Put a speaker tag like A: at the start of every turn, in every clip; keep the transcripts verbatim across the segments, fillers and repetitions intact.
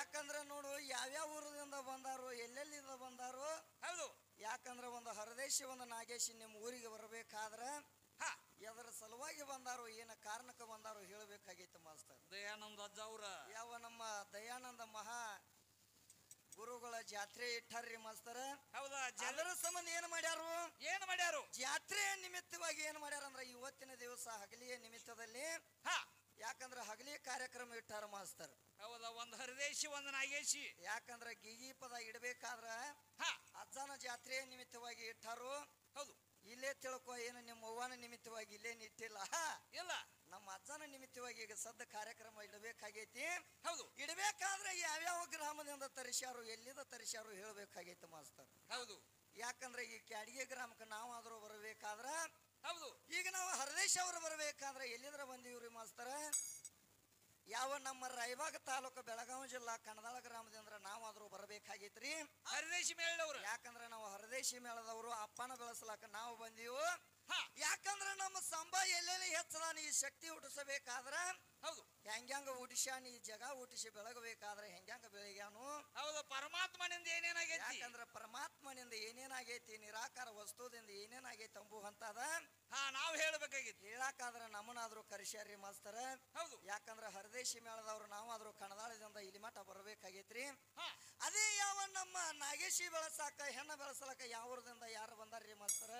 A: ಯಾಕಂದ್ರೆ ನೋಡು ಯಾವ್ಯಾವ ಊರಿಂದ ಬಂದಾರು ಎಲ್ಲೆಲ್ಲಿಂದ ಬಂದಾರು.
B: ಹೌದು.
A: ಯಾಕಂದ್ರೆ ಒಂದು ಹರದೇಶಿ ಒಂದು ನಾಗೇಶಿ ನಿಮ್ಮ ಊರಿಗೆ ಬರಬೇಕಾದ್ರ ಎದರ ಸಲುವಾಗಿ ಬಂದಾರು ಏನ ಕಾರಣಕ್ಕೆ ಬಂದಾರು ಹೇಳಬೇಕಾಗಿತ್ತು ಮಾಸ್ತರ್.
B: ದಯಾನಂದ ಅಜ್ಜ ಅವ್ರ
A: ಯಾವ ನಮ್ಮ ದಯಾನಂದ ಮಹಾ ಗುರುಗಳ ಜಾತ್ರೆ ಇಟ್ಟಾರ್ರಿ ಮಾಸ್ತರ.
B: ಹೌದಾ?
A: ಅದರ ಸಂಬಂಧ ಏನ್ ಮಾಡ್ಯಾರು
B: ಏನ್ ಮಾಡ್ಯಾರು?
A: ಜಾತ್ರೆ ನಿಮಿತ್ತವಾಗಿ ಏನ್ ಮಾಡ್ಯಾರ ಅಂದ್ರ ಇವತ್ತಿನ ದಿವಸ ಹಗಲಿಯ ನಿಮಿತ್ತದಲ್ಲಿ ಯಾಕಂದ್ರ ಹಗಲಿ ಕಾರ್ಯಕ್ರಮ ಇಟ್ಟಾರ ಮಾಸ್ತರ್.
B: ಹೌದಾ? ಒಂದ್ ಹರದೇಶಿ ಒಂದ್ ನಾಗೇಶಿ.
A: ಯಾಕಂದ್ರ ಗಿಗಿ ಪದ ಇಡಬೇಕಾದ್ರ ಅಜ್ಜನ ಜಾತ್ರೆಯ ನಿಮಿತ್ತವಾಗಿ ಇಟ್ಟಾರು.
B: ಹೌದು.
A: ಇಲ್ಲೇ ತಿಳ್ಕೊ ಏನು ನಿಮ್ಮ ಅವ್ವನ ನಿಮಿತ್ತವಾಗಿ ಇಲ್ಲೇನ್ ಇಟ್ಟಿಲ್ಲ.
B: ಇಲ್ಲ,
A: ನಮ್ಮ ಅಜ್ಜನ ನಿಮಿತ್ತವಾಗಿ ಈಗ ಸದ್ದ ಕಾರ್ಯಕ್ರಮ ಇಡಬೇಕಾಗೈತಿ.
B: ಹೌದು.
A: ಇಡಬೇಕಾದ್ರೆ ಯಾವ್ಯಾವ ಗ್ರಾಮದಿಂದ ತರಿಸ್ಯಾರು ಎಲ್ಲಿಂದ ತರಿಸ್ಯಾರು ಹೇಳ್ಬೇಕಾಗೈತಿ ಮಾಸ್ತರ್.
B: ಹೌದು.
A: ಯಾಕಂದ್ರೆ ಈ ಕ್ಯಾಡಗಿ ಗ್ರಾಮಕ್ಕೆ ನಾವಾದ್ರೂ ಬರಬೇಕಾದ್ರ
B: ಹೌದು.
A: ಈಗ ನಾವು ಹರದೇಶ್ ಅವರು ಬರಬೇಕಾದ್ರೆ ಎಲ್ಲಿಂದ್ರ ಬಂದೀವ್ರಿ ಮಾಸ್ತರ? ಯಾವ ನಮ್ಮ ರಾಯಬಾಗ ತಾಲೂಕು ಬೆಳಗಾವಿ ಜಿಲ್ಲಾ ಕಣದಾಳ ಗ್ರಾಮದಿಂದ ನಾವಾದ್ರೂ ಬರಬೇಕಾಗಿತ್ರಿ
B: ಹರದೇಶಿ ಮೇಳದವ್ರು.
A: ಯಾಕಂದ್ರೆ ನಾವು ಹರದೇಶಿ ಮೇಳದವರು ಅಪ್ಪನ ಬೆಳೆಸಲಾಕ ನಾವು ಬಂದೀವು. ಯಾಕಂದ್ರೆ ನಮ್ಮ ಸಂಭ ಎಲ್ಲೆಲ್ಲಿ ಹೆಚ್ಚದಾನ ಈ ಶಕ್ತಿ ಹುಟ್ಟಿಸಬೇಕಾದ್ರ
B: ಹೌದು
A: ಹೆಂಗ್ಯಾಂಗ ಹುಟ್ಟಿಸ್ಯಾನ ಈ ಜಗ ಹುಟ್ಟಿಸಿ ಬೆಳಗಬೇಕಾದ್ರೆ ಹೆಂಗ್ಯಾಂಗ ಬೆಳಗ್ಯಾನು.
B: ಹೌದು. ಪರಮಾತ್ಮನಿಂದ ಏನೇನಾಗೈತಿ?
A: ಯಾಕಂದ್ರ ಪರಮಾತ್ಮನಿಂದ ಏನೇನಾಗೈತಿ ನಿರಾಕಾರ ವಸ್ತುದಿಂದ ಏನೇನಾಗೈತಿ ಅಂಬು ಅಂತದ
B: ಹಾ ನಾವು ಹೇಳ್ಬೇಕಾಗಿತ್ತು.
A: ಹೇಳಾಕಾದ್ರ ನಮ್ಮನಾದ್ರೂ ಕರಿಸ್ಯಾರ್ರಿ ಮಾಸ್ತರ.
B: ಹೌದು.
A: ಯಾಕಂದ್ರ ಹರದೇಶಿ ಮೇಳದವ್ರು ನಾವಾದ್ರೂ ಕಣದಾಳದಿಂದ ಇಲ್ಲಿ ಮಠ ಬರಬೇಕಾಗೈತ್ರಿ. ಅದೇ ಯಾವ ನಮ್ಮ ನಾಗೇಶಿ ಬೆಳಸಾಕ ಹೆಣ್ಣ ಬೆಳಸಲಾಕ ಯಾವ ಊರದಿಂದ ಯಾರು ಬಂದಾರ್ರಿ ಮಾಸ್ತರ?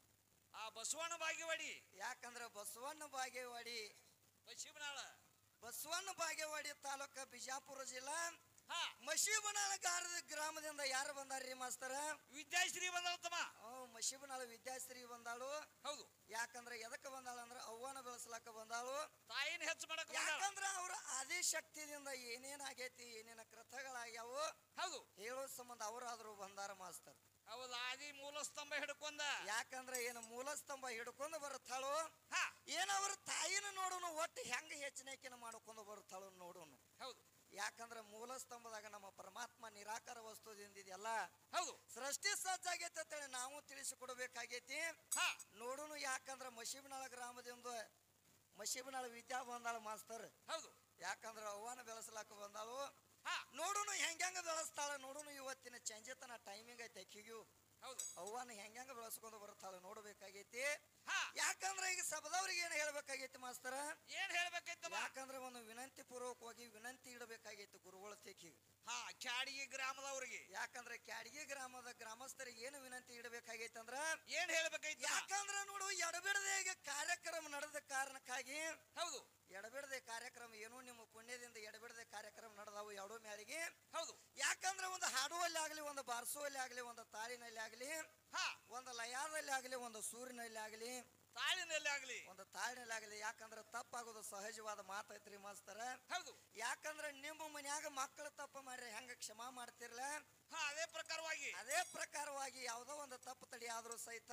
B: ಆ ಬಸವಣ್ಣ ಬಾಗೇವಾಡಿ.
A: ಯಾಕಂದ್ರ ಬಸವಣ್ಣ ಬಾಗೇವಾಡಿ
B: ಮಶೀಬನಾಳ
A: ಬಸವಣ್ಣ ಬಾಗೇವಾಡಿ ತಾಲೂಕ ಬಿಜಾಪುರ ಜಿಲ್ಲಾ ಮಶೀಬನಾಳ ಗ್ರಾಮದಿಂದ ಯಾರು ಬಂದಾರ್ರಿ ಮಾಸ್ತರ?
B: ವಿದ್ಯಾಶ್ರೀ ಬಂದಳತ್ತಮ್ಮ.
A: ಹ್ಮ್ ಮಶೀಬನಾಳ ವಿದ್ಯಾಶ್ರೀ ಬಂದಾಳು.
B: ಹೌದು.
A: ಯಾಕಂದ್ರ ಎದಕ್ಕ ಬಂದಾಳ ಅಂದ್ರ ಅವ್ವನ ಬೆಳೆಸಲಾಕ ಬಂದಾಳು.
B: ತಾಯಿನ ಹೆಚ್ಚು ಮಾಡಕ
A: ಯಾಕಂದ್ರ ಅವ್ರ ಆದಿ ಶಕ್ತಿದಿಂದ ಏನೇನಾಗೈತಿ ಏನೇನ ಕೃತಗಳಾಗ್ಯಾವು
B: ಹೌದು
A: ಹೇಳೋ ಸಂಬಂಧ ಅವರಾದ್ರೂ ಬಂದಾರ ಮಾಸ್ತರ್.
B: ಹೌದು. ಆದಿ ಮೂಲ ಸ್ತಂಭ ಹಿಡ್ಕೊಂಡ.
A: ಯಾಕಂದ್ರ ಏನು ಮೂಲ ಸ್ತಂಭ ಹಿಡ್ಕೊಂಡು ಬರುತ್ತಾಳು ಏನ ಅವ್ರ ತಾಯಿನ ನೋಡೋನು ಒಟ್ಟು ಹೆಂಗ ಹೆಚ್ಚಿನ ಮಾಡ್ಕೊಂಡು ಬರುತ್ತಾಳು ನೋಡೋನು.
B: ಹೌದು.
A: ಯಾಕಂದ್ರ ಮೂಲ ಸ್ತಂಭದಾಗ ನಮ್ಮ ಪರಮಾತ್ಮ ನಿರಾಕಾರ ವಸ್ತುದಿಂದಿದೆಯಲ್ಲ.
B: ಹೌದು.
A: ಸೃಷ್ಟಿ ಸಜ್ಜಾಗೈತೆ ಅಂತೇಳಿ ನಾವು ತಿಳಿಸಿಕೊಡ್ಬೇಕಾಗೈತಿ ನೋಡೋನು. ಯಾಕಂದ್ರ ಮಶೀಬನಾಳ ಗ್ರಾಮದಿಂದ ಮಶೀಬನಾಳ ವಿದ್ಯಾ ಬಂದಾಳ ಮಾಸ್ತರ್.
B: ಹೌದು.
A: ಯಾಕಂದ್ರ ಅವ್ವನ ಬೆಳೆಸಲಾಕ ಬಂದಾಳು. ನೋಡುನು ಹೆಂಗ ಬೆಳೆಸ್ತಾಳ ನೋಡುನು. ಇವತ್ತಿನ ಚಂಜತನ ಟೈಮಿಂಗ್ ಐತೆ ಅಕ್ಕಿಗೂ.
B: ಹೌದು.
A: ಅವ್ವನ ಹೆಂಗ ಬೆಳೆಸ್ಕೊಂಡು ಬರುತ್ತಾಳ ನೋಡ್ಬೇಕಾಗೈತಿ. ಯಾಕಂದ್ರ ಈಗ ಸಭದವ್ರಿಗೆ ಏನ್ ಹೇಳ್ಬೇಕಾಗೈತಿ ಮಾಸ್ತರ?
B: ಏನ್ ಹೇಳ್ಬೇಕಾಯ್ತು?
A: ಯಾಕಂದ್ರ ಒಂದು ವಿನಂತಿ ಪೂರ್ವಕವಾಗಿ ವಿನಂತಿ ಇಡಬೇಕಾಗೈತಿ ಗುರುಗಳ ತೆಕ್ಕಿಗೆ.
B: ಹಾ ಕ್ಯಾಡಗಿ ಗ್ರಾಮದವ್ರಿಗೆ.
A: ಯಾಕಂದ್ರ ಕ್ಯಾಡಗಿ ಗ್ರಾಮದ ಗ್ರಾಮಸ್ಥರಿಗೆ ಏನು ವಿನಂತಿ ಇಡಬೇಕಾಗೈತಿ ಅಂದ್ರ
B: ಏನ್ ಹೇಳ್ಬೇಕಾಯ್ತು?
A: ಯಾಕಂದ್ರ ನೋಡು ಎಡಬಿಡದೆ ಈಗ ಕಾರ್ಯಕ್ರಮ ನಡೆದ ಕಾರಣಕ್ಕಾಗಿ
B: ಹೌದು
A: ಎಡಬಿಡದೆ ಕಾರ್ಯಕ್ರಮ ಏನೋ ನಿಮ್ಮ ಪುಣ್ಯದಿಂದ ಎಡಬಿಡದೆ ಕಾರ್ಯಕ್ರಮ ನಡೆದಾವು ಎರಡೂ ಮ್ಯಾಲಿಗೆ.
B: ಹೌದು.
A: ಯಾಕಂದ್ರ ಒಂದು ಹಾಡುವಲ್ಲಿ ಆಗ್ಲಿ ಒಂದು ಬಾರಿಸುವಲ್ಲಿ ಆಗ್ಲಿ ಒಂದು ತಾಳಿನಲ್ಲಿ ಆಗ್ಲಿ ಒಂದು ಲಯದಲ್ಲಿ ಆಗ್ಲಿ ಒಂದು ಸೂರಿನಲ್ಲಿ ಆಗ್ಲಿ
B: ತಾಳಿನಲ್ಲಿ ಆಗ್ಲಿ
A: ಒಂದು ತಾಳಿನಲ್ಲಿ ಆಗ್ಲಿ ಯಾಕಂದ್ರ ತಪ್ಪಾಗೋದು ಸಹಜವಾದ ಮಾತೈತ್ರಿ ಮಾಸ್ತರ.
B: ಹೌದು.
A: ಯಾಕಂದ್ರ ನಿಮ್ಮ ಮನ್ಯಾಗ ಮಕ್ಕಳು ತಪ್ಪು ಮಾಡ್ರಿ ಹೆಂಗ ಕ್ಷಮಾ ಮಾಡ್ತಿರ್ಲ
B: ಅದೇ ಪ್ರಕಾರವಾಗಿ
A: ಅದೇ ಪ್ರಕಾರವಾಗಿ ಯಾವ್ದೋ ಒಂದು ತಪ್ಪು ತಡಿ ಆದ್ರೂ ಸಹಿತ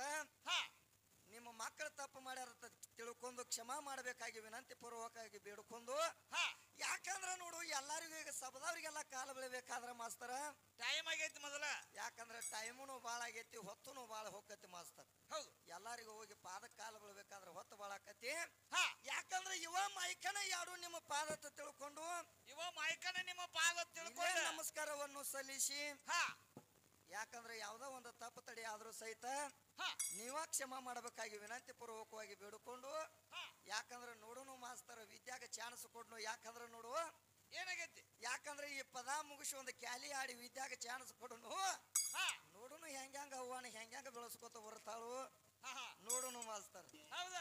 A: ನಿಮ್ಮ ಮಕ್ಕಳು ತಪ್ಪು ಮಾಡ್ಯಾರ ತಿಳ್ಕೊಂಡು ಕ್ಷಮಾ ಮಾಡಬೇಕಾಗಿ ವಿನಂತಿ ಪೂರ್ವಕವಾಗಿ ಬೇಡ್ಕೊಂಡು. ಯಾಕಂದ್ರ ನೋಡು ಎಲ್ಲರಿಗೂ ಈಗ ಸಭದವ್ರಿಗೆಲ್ಲ ಕಾಲ ಬೆಳಿಬೇಕಾದ್ರ ಮಾಸ್ತರ
B: ಟೈಮ್ ಆಗೈತಿ ಮೊದಲ.
A: ಯಾಕಂದ್ರ ಟೈಮುನು ಬಾಳ ಆಗೈತಿ ಹೊತ್ತುನು ಬಾಳ ಹೋಗತಿ ಮಾಸ್ತರ್.
B: ಹೌದು.
A: ಎಲ್ಲರಿಗೂ ಹೋಗಿ ಪಾದ ಕಾಲ ಬೆಳಿಬೇಕಾದ್ರ ಹೊತ್ತು ಬಾಳ ಆಕತಿ. ಯಾಕಂದ್ರ ಇವ ಮೈಕನ ಯಾರು ನಿಮ್ಮ ಪಾದ ತಿಳ್ಕೊಂಡು
B: ಇವ ಮೈಕನ ನಿಮ್ಮ ಪಾದ ತಿಳ್ಕೊಂಡು
A: ನಮಸ್ಕಾರವನ್ನು ಸಲ್ಲಿಸಿ. ಯಾಕಂದ್ರೆ ಯಾವ್ದೋ ಒಂದು ತಪ್ಪು ತಡಿ ಆದ್ರೂ ಸಹಿತ ನೀವ ಕ್ಷಮಾ ಮಾಡಬೇಕಾಗಿ ವಿನಂತಿ ಪೂರ್ವಕವಾಗಿ ಬೇಡಿಕೊಂಡು. ಯಾಕಂದ್ರೆ ನೋಡುನು ಮಾಸ್ತರ ವಿದ್ಯಾಗ ಚಾನ್ಸ್ ಕೊಡ್ನು. ಯಾಕಂದ್ರ ನೋಡು
B: ಏನಾಗೈತಿ?
A: ಯಾಕಂದ್ರೆ ಈ ಪದ ಮುಗಿಸಿ ಒಂದು ಕ್ಯಾಲಿ ಆಡಿ ವಿದ್ಯಾಗ ಚಾನ್ಸ್ ಕೊಡುನು. ನೋಡುನು ಹೆಂಗ್ಯಾಂಗ ಅವ್ವನ ಹೆಂಗ್ಯಾಂಗ ಬೆಳೆಸ್ಕೊತ ಬರ್ತಾಳು ನೋಡುನು ಮಾಸ್ತರ್.
B: ಹೌದಾ?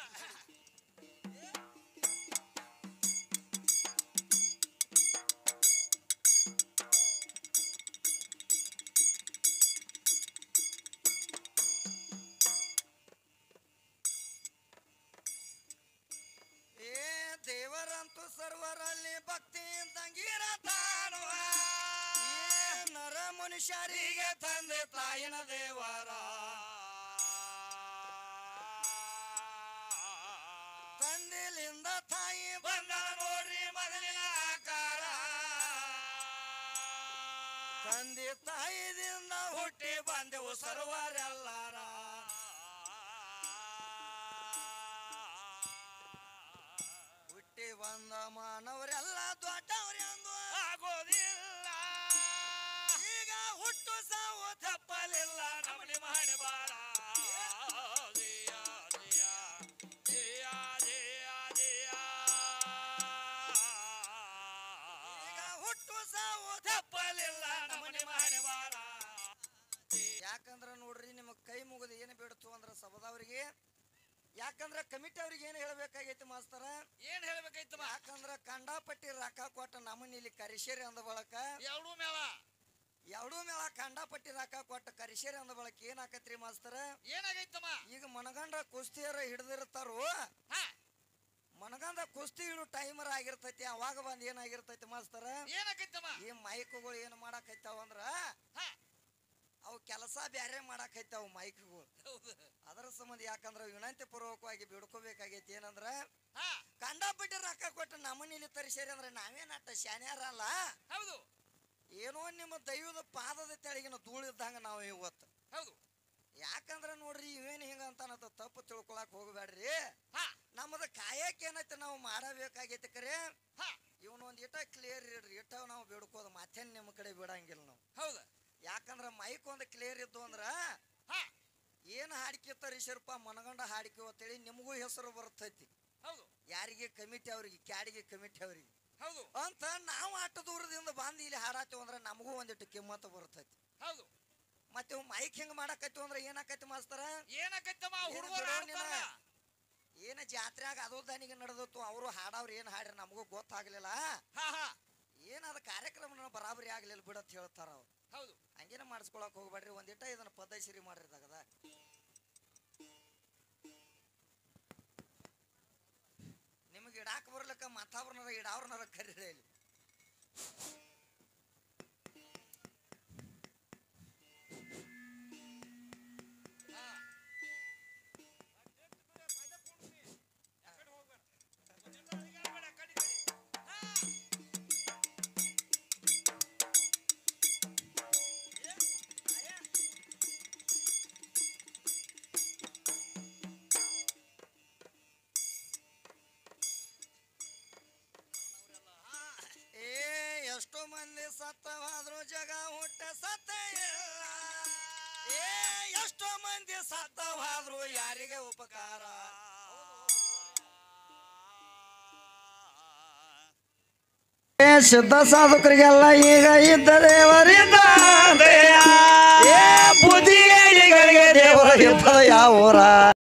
A: ದೇವರಂತೂ ಸರ್ವರಲ್ಲಿ ಭಕ್ತಿ ತಂಗಿರತಾನು. ನರ ಮನುಷ್ಯರಿಗೆ ತಂದೆ ತಾಯಿನ ದೇವರ ತಂದೆಲಿಂದ ತಾಯಿ ಬಂದ ನೋಡ್ರಿ ಮೊದಲಿನ ಆಕಾರ. ತಂದೆ ತಾಯಿದಿಂದ ಹುಟ್ಟಿ ಬಂದೆವು ಸರ್ವರೆಲ್ಲಾರ. ಹುಟ್ಟಿ ಬಂದ ಮಾನವರೆಲ್ಲ ದೊಡ್ಡವ್ರೆಂದು
B: ಆಗೋದಿಲ್ಲ.
A: ಹುಟ್ಟು ಸಾವು
B: ತಪ್ಪಲಿಲ್ಲ ನಮ್ಮ ನಿಮ್ಮ ಹಣೆಬಾರ.
A: ಯಾಕಂದ್ರ ನೋಡ್ರಿ ನಿಮಗ್ ಕೈ ಮುಗಿದು ಏನು ಬಿಡ್ತು ಅಂದ್ರ ಸಬದವ್ರಿಗೆ, ಯಾಕಂದ್ರ ಕಮಿಟಿ ಅವ್ರಿಗೆ ಏನ್ ಹೇಳ್ಬೇಕಾಗೈತಿ ಮಾಸ್ತರ?
B: ಏನ್ ಹೇಳ್ಬೇಕಾಯ್ತಮ್ಮ?
A: ಯಾಕಂದ್ರ ಕಂಡಾಪಟ್ಟಿ ರೊಕ್ಕ ಕೊಟ್ಟ ನಮ್ಮನ್ನ ಇಲ್ಲಿ ಕರಿಶೇರಿ ಅಂದ ಬಳಕ
B: ಎರಡೂ ಮೇಳ
A: ಎರಡೂ ಮೇಳ ಕಂಡಾಪಟ್ಟಿ ರೊಕ್ಕ ಕೊಟ್ಟ ಕರಿಶೇರಿ ಅಂದ ಬಳಕ ಏನ್ ಆಕತ್ರಿ ಮಾಸ್ತರ?
B: ಏನಾಗೈತಮ್ಮ?
A: ಈಗ ಮನಗಂಡ ಕುಸ್ತಿಯರ ಹಿಡ್ದಿರ್ತಾರು, ಮನಗಂಡ ಕುಸ್ತಿ ಹಿಡು ಟೈಮರ್ ಆಗಿರ್ತೈತಿ, ಅವಾಗ ಬಂದ್ ಏನಾಗಿರ್ತೈತಿ ಮಾಸ್ತರ?
B: ಏನಾಗೈತಮ್ಮ?
A: ಈ ಮೈಕ್ಗಳು ಏನ್ ಮಾಡಾಕೈತಾವ ಅಂದ್ರ ಅವು ಕೆಲಸ ಬ್ಯಾರೆ ಮಾಡಾಕೈತಾವ ಮೈಕ್ಗಳು. ಅದರ ಸಂಬಂಧ ಯಾಕಂದ್ರ ವಿನಂತಿ ಪೂರ್ವಕವಾಗಿ ಬಿಡ್ಕೋಬೇಕಾಗೈತಿ ಏನಂದ್ರ, ಕಂಡಾಪಟ್ಟಿ ರೊಕ್ಕ ಕೊಟ್ಟು ನಮ್ಮನ್ನ ಇಲ್ಲಿ ತರಿಸೇರಿ ಅಂದ್ರ ನಾವೇನ್ ಅಟ್ಟ ಶಾನ್ಯಾರಲ್ಲ.
B: ಹೌದು,
A: ಏನೋ ನಿಮ್ಮ ದೈವದ ಪಾದದ ತೆಳಗಿನ ಧೂಳಿದ್ದಂಗ ನಾವು ಇವತ್ತು.
B: ಹೌದು,
A: ಯಾಕಂದ್ರ ನೋಡ್ರಿ ಇವೇನ್ ಹಿಂಗ ಅಂತ ತಪ್ಪು ತಿಳ್ಕೊಳಕ್ ಹೋಗ್ಬೇಡ್ರಿ. ನಮ್ಮದ ಕಾಯಕ್ ಏನೈತಿ ನಾವು ಮಾಡಬೇಕಾಗೈತಿ ಕರೆ. ಇವನೊಂದ್ ಇಟ ಕ್ಲಿಯರ್ ಇಡ್ರಿ, ಇಟ್ಟ ನಾವು ಬಿಡ್ಕೋದು ಮತ್ತೇನ್ ನಿಮ್ಮ ಕಡೆ ಬಿಡಂಗಿಲ್ಲ ನಾವು.
B: ಹೌದು,
A: ಯಾಕಂದ್ರ ಮೈಕ್ ಒಂದ್ ಕ್ಲಿಯರ್ ಇದ್ದು ಅಂದ್ರ ಏನ್ ಹಾಡಿಕೆ ತರಿಸಿರಪ್ಪ ಮನಗಂಡ ಹಾಡಿಕೆ ಅಂತೇಳಿ ನಿಮಗೂ ಹೆಸರು ಬರ್ತೈತಿ.
B: ಹೌದು,
A: ಯಾರಿಗೆ? ಕಮಿಟಿ ಅವ್ರಿಗೆ, ಕ್ಯಾಡಿಗೆ ಕಮಿಟಿ ಅವ್ರಿಗೆ.
B: ಹೌದು
A: ಅಂತ ನಾವು ಆಟ ದೂರದಿಂದ ಬಂದು ಇಲ್ಲಿ ಹಾಡಾತೀವಿ ಅಂದ್ರ ನಮಗೂ ಒಂದಿಟ್ಟು ಕಿಮ್ಮತ್ತು ಬರ್ತೈತಿ.
B: ಹೌದು,
A: ಮತ್ತೆ ಮೈಕ್ ಹಿಂಗ ಮಾಡಾಕತ್ತಿ ಅಂದ್ರ ಏನಾಕೈತಿ ಮಾಸ್ತರ?
B: ಏನಾಕೈತಮ್ಮ? ಹುಡುಗರು
A: ಏನ ಜಾತ್ರೆಯಾಗ ಅದು ದನಿಗೆ ನಡೆದತ್ತು, ಅವರು ಹಾಡವ್ರು ಏನ್ ಹಾಡ್ರಿ ನಮಗೂ ಗೊತ್ತಾಗ್ಲಿಲ್ಲ, ಏನದ ಕಾರ್ಯಕ್ರಮ ಬರಾಬರಿ ಆಗ್ಲಿಲ್ಲ ಬಿಡತ್ ಹೇಳ್ತಾರ ಅವ್ರು.
B: ಹೌದು,
A: ಹಂಗೇನ ಮಾಡಿಸ್ಕೊಳಕ್ ಹೋಗ್ಬೇಡ್ರಿ, ಒಂದಿಟ ಇದನ್ನ ಪದ್ಧತಿ ಮಾಡ್ರಿ ತಗದ. ನಿಮಗೆ ಇಡಾಕ ಬರ್ಲಕ್ಕ ಮತ್ತವ್ರನಾರ ಇಡಾವ್ರನಾರ ಕರೀರಿ ಇಲ್ಲಿ. ಎಷ್ಟೋ ಮಂದಿ ಸತ್ತವಾದ್ರು ಜಗ ಹುಟ್ಟ ಸತ್ತ ಇಲ್ಲ, ಏ ಎಷ್ಟೋ ಮಂದಿ ಸತ್ತವಾದ್ರು ಯಾರಿಗೆ ಉಪಕಾರ. ಸಿದ್ಧ ಸಾಧಕರಿಗೆಲ್ಲ ಈಗ ಇದ್ದ ದೇವರಿದ್ದ, ಏ ಬುದ್ಧಿಗಳಿಗೆ ದೇವರ ಇದ್ದ ಯಾವ